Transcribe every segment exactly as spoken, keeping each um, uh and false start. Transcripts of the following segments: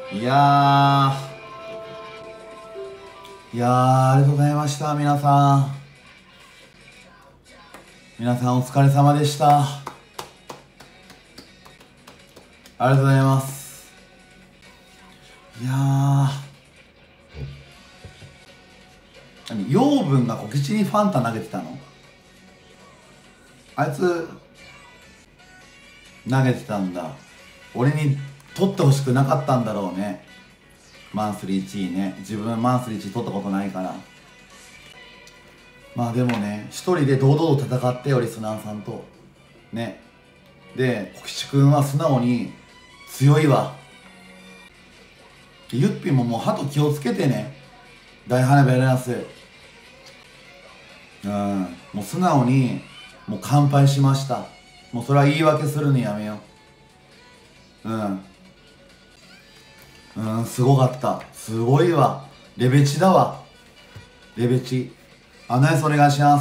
いやーいやーありがとうございました。皆さん皆さんお疲れ様でした。ありがとうございます。いやー何養分が小吉にファンタ投げてたの？あいつ投げてたんだ。俺に取ってほしくなかったんだろうね。マンスリーいちいね。自分マンスリーいちい取ったことないから。まあでもね、一人で堂々と戦ってよ、リスナーさんとね。で小吉くんは素直に強いわ。ゆっぴももう鳩気をつけてね。大花火やります。うん、もう素直にもう乾杯しました。もうそれは言い訳するのやめよう。うんうん、すごかった。すごいわ。レベチだわ。レベチ。あのやつお願いします。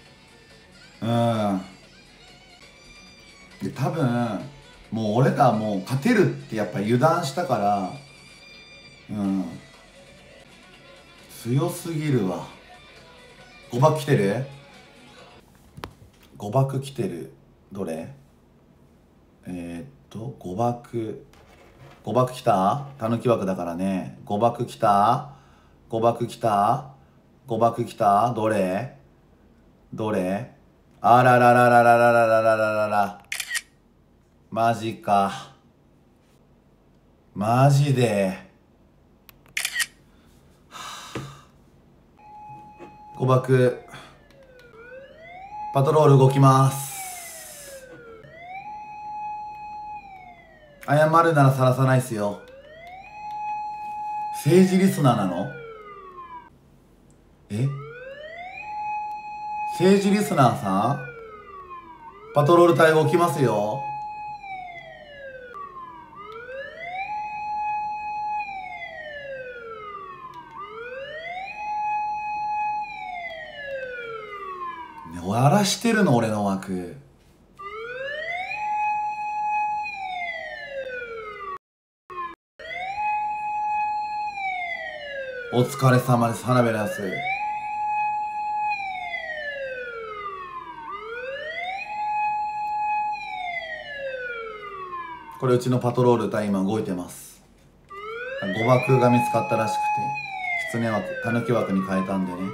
うんで多分もう俺らもう勝てるってやっぱ油断したから、うん強すぎるわ。誤爆来てる？誤爆来てる。どれ？えー、っと誤爆誤爆来た？たぬき枠だからね。誤爆来た？誤爆来た？誤爆来た？どれ？どれ？あらららららららららららら。マジか。マジで。誤爆パトロール動きます。謝るならさらさないっすよ。政治リスナーなの？え？政治リスナーさん？パトロール隊動きますよ。ね、荒らしてるの俺の枠。お疲れ様です。花火のやつ。これうちのパトロール隊今動いてます。誤爆が見つかったらしくて、狐枠、たぬき枠に変えたんでね。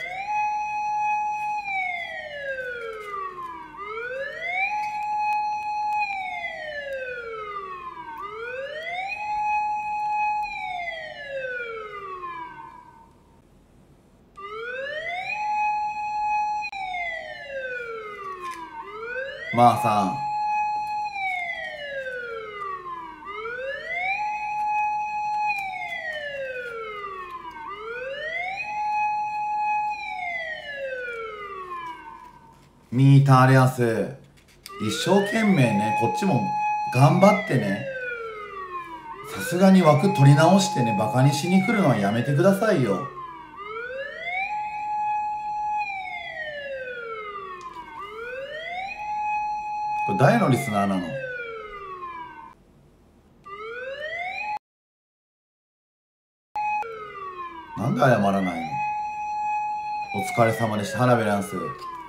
まあさん。ミーターレアス。一生懸命ね、こっちも頑張ってね。さすがに枠取り直してね、バカにしに来るのはやめてくださいよ。これ誰のリスナーなの？なんで謝らないの？お疲れ様でした。花火ランス。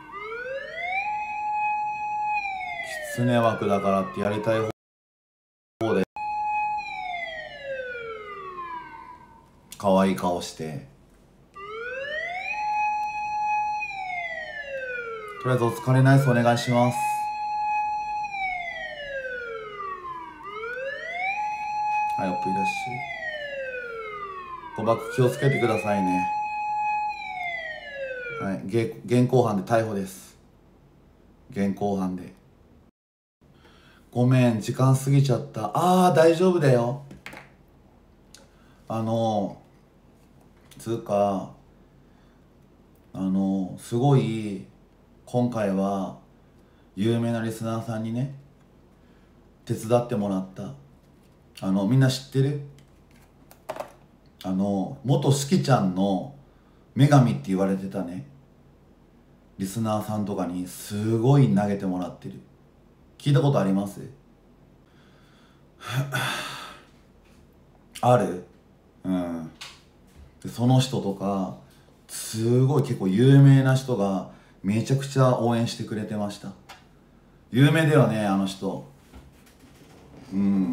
狐枠だからってやりたい方で可愛い顔して。とりあえずお疲れナイスお願いします。はい、おっぷいらっしゃい。誤爆気をつけてくださいね。はい、現現行犯で逮捕です。現行犯で。ごめん、時間過ぎちゃった。あー、大丈夫だよ。あの、つうか、あの、すごい、今回は、有名なリスナーさんにね、手伝ってもらった。あの、みんな知ってる？あの、元しきちゃんの女神って言われてたね、リスナーさんとかにすごい投げてもらってる。聞いたことあります？ ある。うん。でその人とかすごい結構有名な人がめちゃくちゃ応援してくれてました。有名だよねあの人。うん。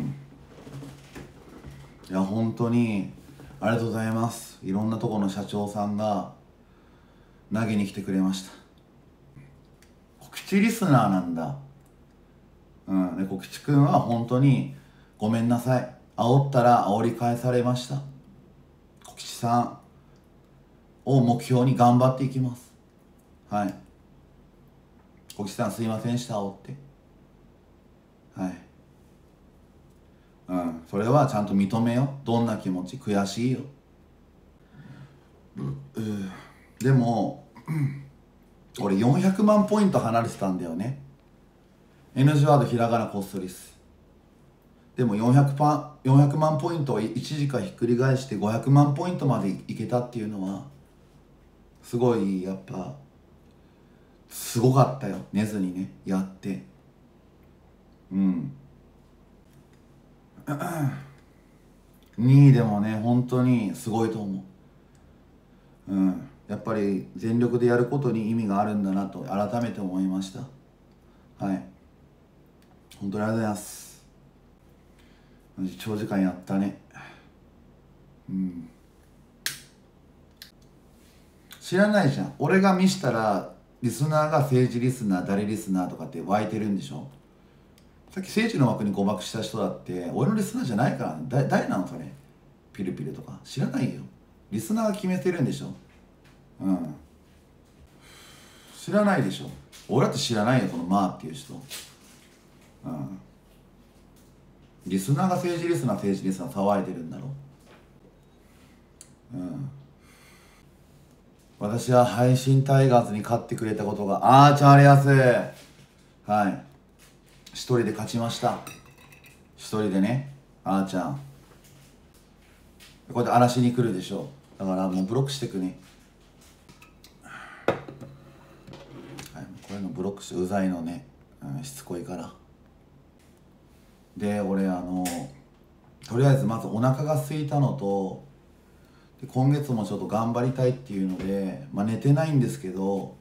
いや本当にありがとうございます。いろんなところの社長さんが投げに来てくれました。告知リスナーなんだ。うん。で告知くんは本当にごめんなさい、煽ったら煽り返されました。告知さんを目標に頑張っていきます。はい。告知さんすいませんでした、煽って。はい。うん。それはちゃんと認めよ。どんな気持ち、悔しいよ。うん。でも、俺よんひゃくまんポイント離れてたんだよね。エヌ 字ワードひらがなこっそりっす。でもよんひゃくパンよんひゃくまんポイントをいちじかひっくり返してごひゃくまんポイントまでいけたっていうのはすごいやっぱすごかったよ。寝ずにねやって。うんにいでもね本当にすごいと思う。うんやっぱり全力でやることに意味があるんだなと改めて思いました。はい、本当にありがとうございます。長時間やったね。うん知らないじゃん。俺が見したらリスナーが政治リスナー誰リスナーとかって湧いてるんでしょ。さっき政治の枠に誤爆した人だって俺のリスナーじゃないから、ね、だ誰なのそれ。ピルピルとか知らないよ。リスナーが決めてるんでしょ。うん知らないでしょ。俺だって知らないよこのマーっていう人。うんリスナーが政治リスナー政治リスナー騒いでるんだろ。うん私は配信タイガーズに勝ってくれたことがあーチャーリアスはい一人で勝ちました。一人でね。あーちゃんこうやって荒らしに来るでしょ。だからもうブロックしてくね。はい、こういうのブロックしてうざいのね、うん、しつこいから。で俺あのとりあえずまずお腹が空いたのとで今月もちょっと頑張りたいっていうので、まあ、寝てないんですけど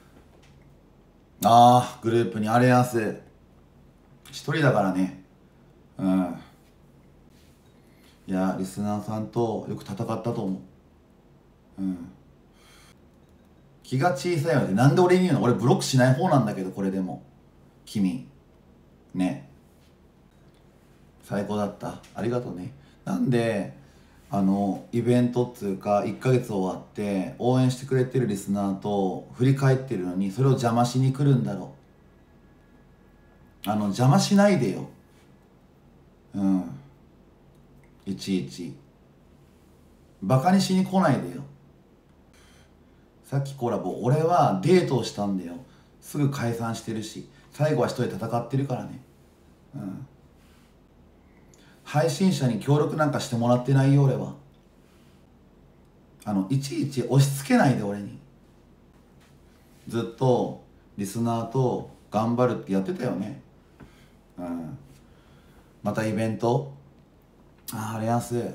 あーグループにあれやす一人だからね。うんいやリスナーさんとよく戦ったと思う。うん気が小さいのでなんで俺に言うの。俺ブロックしない方なんだけど。これでも君ね最高だった。ありがとうね。なんであのイベントっつうかいっかげつ終わって応援してくれてるリスナーと振り返ってるのにそれを邪魔しに来るんだろう。あの邪魔しないでよ。うんいちいちバカにしに来ないでよ。さっきコラボ俺はデートをしたんだよ。すぐ解散してるし最後は一人で戦ってるからね。うん配信者に協力なんかしてもらってないよ俺は。あのいちいち押し付けないで俺に。ずっとリスナーと頑張るってやってたよね。うんまたイベントあああれやすい、うん、い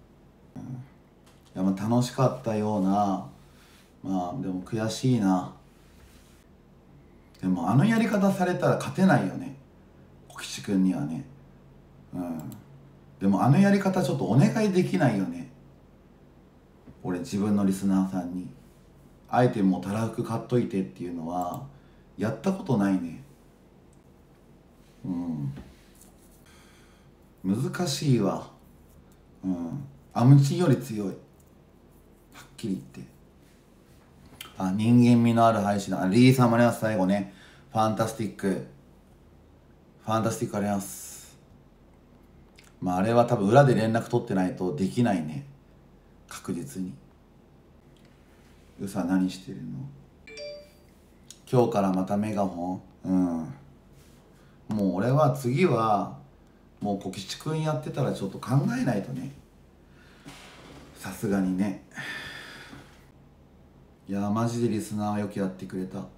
やまあ楽しかったような。まあでも悔しいな。でもあのやり方されたら勝てないよね小吉くんにはね。うんでもあのやり方ちょっとお願いできないよね。俺自分のリスナーさんにアイテムをたらふく買っといてっていうのはやったことないね。うん難しいわ。うんアムチンより強いはっきり言って。あ人間味のある配信だ。あリーさんもあります。最後ねファンタスティックファンタスティックあります。まああれは多分裏で連絡取ってないとできないね確実に。うさ何してるの。今日からまたメガホン。うんもう俺は次はもう小吉くんやってたらちょっと考えないとねさすがにね。いやマジでリスナーはよくやってくれた。あ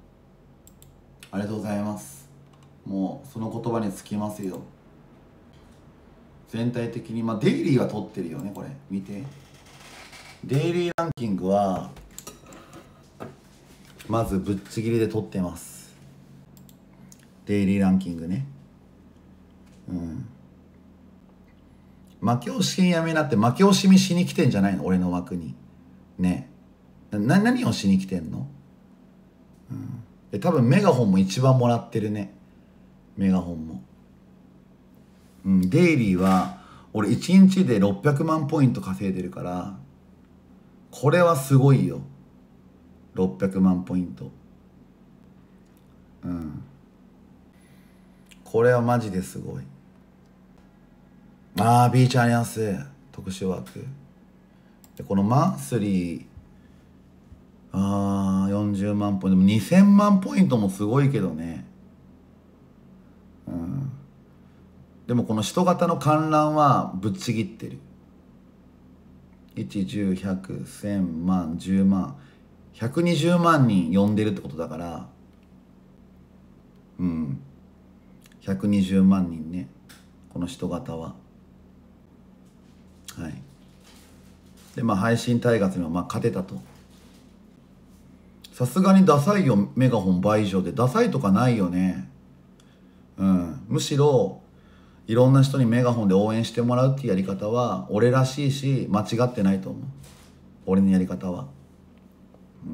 りがとうございます。もうその言葉に尽きますよ。 全体的にまあデイリーは取ってるよね。これ見て、デイリーランキングはまずぶっちぎりで取ってます。デイリーランキングね。うん、負け惜しみやめなって、負け惜しみしに来てんじゃないの俺の枠にね。な何をしに来てんの、うん、で多分メガホンも一番もらってるね。メガホンも、うん、デイリーは俺いちにちでろっぴゃくまんポイント稼いでるから、これはすごいよ。ろっぴゃくまんポイント、うん、これはマジですごい。ああ、ビーチアリアンス特殊枠で、このマンスリー、ああよんじゅうまんポイント、でもにせんまんポイントもすごいけどね。うん、でもこの人型の観覧はぶっちぎってる。いち、じゅう、ひゃく、せんまん、じゅうまん、ひゃくにじゅうまんにん呼んでるってことだから、うん、ひゃくにじゅうまんにんね、この人型は。はい。でまあ配信タイガースにはまあ勝てたと。さすがにダサいよ、メガホン倍以上で。ダサいとかないよね。うん、むしろいろんな人にメガホンで応援してもらうっていうやり方は俺らしいし、間違ってないと思う、俺のやり方は。うん、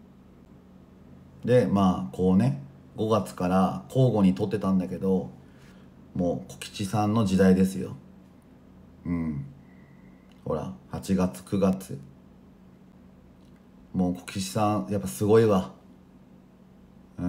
でまあこうね、ごがつから交互に撮ってたんだけど、もう小吉さんの時代ですよ。うん、ほらはちがつくがつ、もう小吉さんやっぱすごいわ。うん、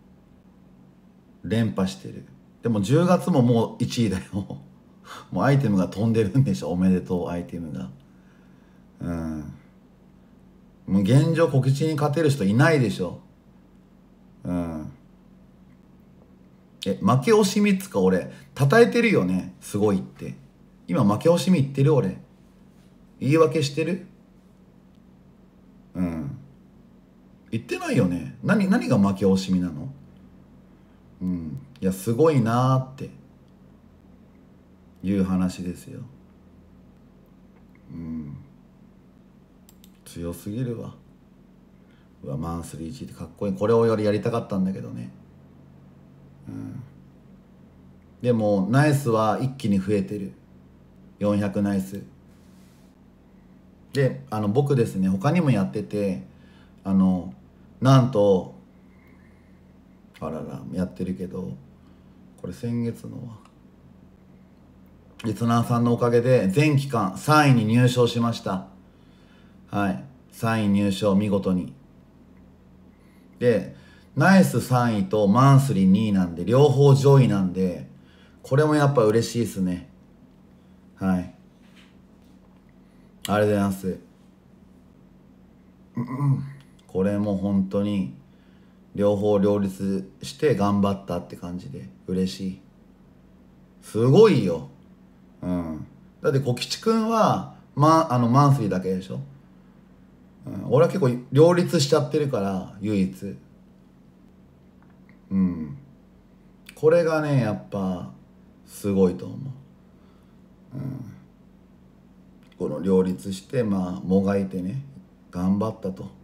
連覇してる。でもじゅうがつももういちいだよもうアイテムが飛んでるんでしょ。おめでとうアイテムが。うん、もう現状小吉に勝てる人いないでしょ。うん、え負け惜しみっつか、俺叩いてるよね、すごいって。今負け惜しみ言ってる俺、言い訳してる。うん、言ってないよね。何何が負け惜しみなの。うん、いやすごいなーっていう話ですよ。うん、強すぎるわ。うわマンスリーいちいってかっこいい。これをよりやりたかったんだけどね。うん、でもナイスは一気に増えてる。よんひゃくナイスで、あの僕ですね、他にもやってて、あのなんとあららやってるけど、これ先月のはリスナーさんのおかげで全期間さんいに入賞しました。はい、さんい入賞見事に。でナイスさんいとマンスリーにいなんで、両方上位なんで、これもやっぱ嬉しいですね。はい、ありがとうございます。これも本当に両方両立して頑張ったって感じで嬉しい。すごいよ。うん、だって小吉くんは、ま、あのマンスリーだけでしょ。うん、俺は結構両立しちゃってるから唯一。うん、これがねやっぱすごいと思う。うん、この両立してまあもがいてね頑張ったと。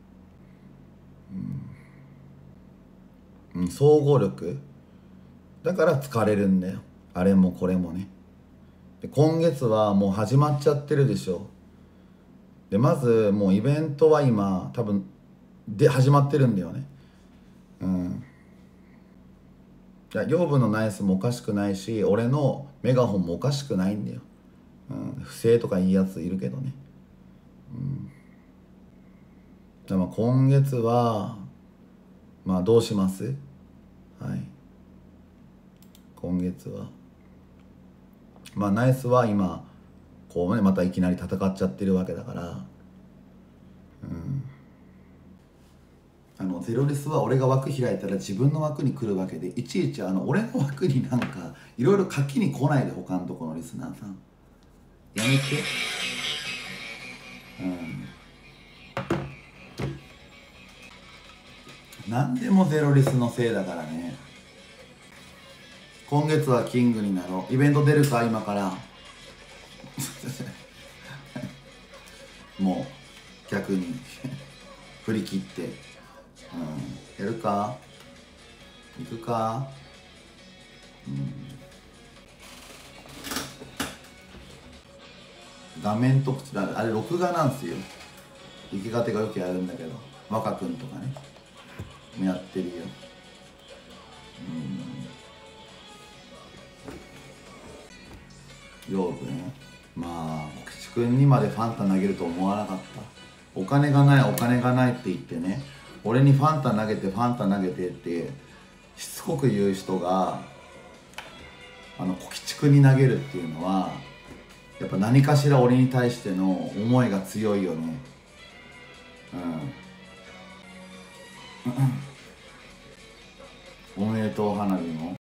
うん、総合力だから疲れるんだよ、あれもこれもね。で今月はもう始まっちゃってるでしょ。でまずもうイベントは今多分で始まってるんだよね。うん、いや養分のナイスもおかしくないし、俺のメガホンもおかしくないんだよ。うん、不正とかいいやついるけどね。うん、でも今月はまあどうします。はい、今月はまあナイスは今こうねまたいきなり戦っちゃってるわけだから、うん、あのゼロレスは俺が枠開いたら自分の枠に来るわけで、いちいちあの俺の枠になんかいろいろ書きに来ないで、他のところのリスナーさんやめて。うん、何でもゼロレスのせいだからね。 今月はキングになろう。イベント出るか今からもう逆に振り切って、うん、やるか行くか、うん、画面特徴あれ録画なんすよ。池勝がよくやるんだけど、若くんとかねやってるよ。うん、養分まあ菊池君にまでファンタ投げると思わなかった。お金がないお金がないって言ってね、俺にファンタ投げてファンタ投げてってしつこく言う人があの小吉君に投げるっていうのはやっぱ何かしら俺に対しての思いが強いよね。うん、おめでとう花火も